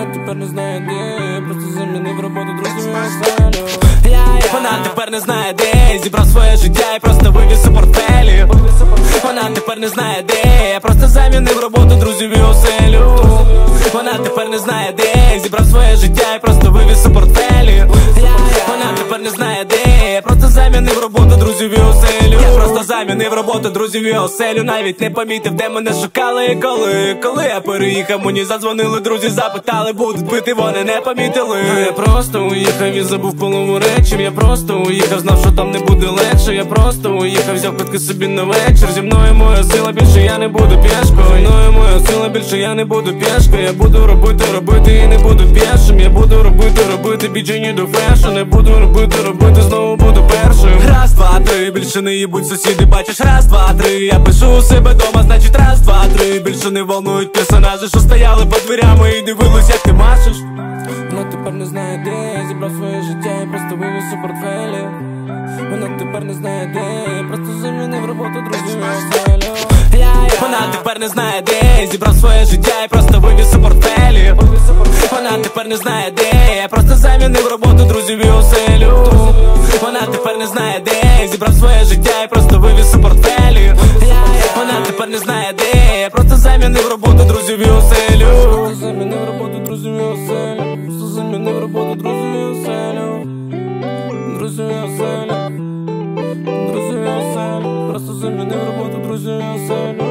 тепер не знає де, просто замінив роботу, друзів і оселю. Вона тепер не знає де, зібрав своє життя і просто вивіз у портфелі. Вона тепер не знає де, я просто замінив роботу, друзів і оселю. Вона тепер не знає де, зібрав своє життя і просто вивіз у портфелі. Вона тепер не знає де, я просто замінив роботу, друзів і оселю. Я просто замінив роботу, друзів і оселю. Навіть не помітив, де мене шукали і коли я переїхав, мені задзвонили друзі, запитали, будуть бити, вони не помітили. Я просто уїхав і забув половину речів. Я просто уїхав, знав, що там не буде легше. Я просто уїхав, взяв квитки собі на вечір. Зі мною моя сила, більше я не буду пішкою. Зі мною моя сила, більше я не буду пішкою. Я буду робити і не буду пішим. Я буду робити біджині до фешу. Не буду робити, знову буду першим. Раз, два, три, більше не їбуть сусіди, бачиш, раз, два, три. Я пишу у себе дома, значить раз, два, три. Більше не волнують персонажі, що стояли під дверями і дивились, як ти машеш. Вона тепер не знає де, зібрав своє життя і просто вивіз у портфелі. Вона тепер не знає де, я просто замінив роботу, друзів і оселю. Вона тепер не знає де, зібрав своє життя і просто вивіз у портфелі. Вона тепер не знає де, я просто замінив роботу, друзів і оселю. Вона тепер не знає де, зібрав своє життя і просто вивіз у портфелі. Вона тепер не знає де, я просто замінив роботу, друзів і оселю. Просто замінив роботу, друзів і оселю. Просто замінив роботу, друзів і оселю. Друзів і оселю. Друзів і оселю. Просто замінив роботу, друзів і оселю.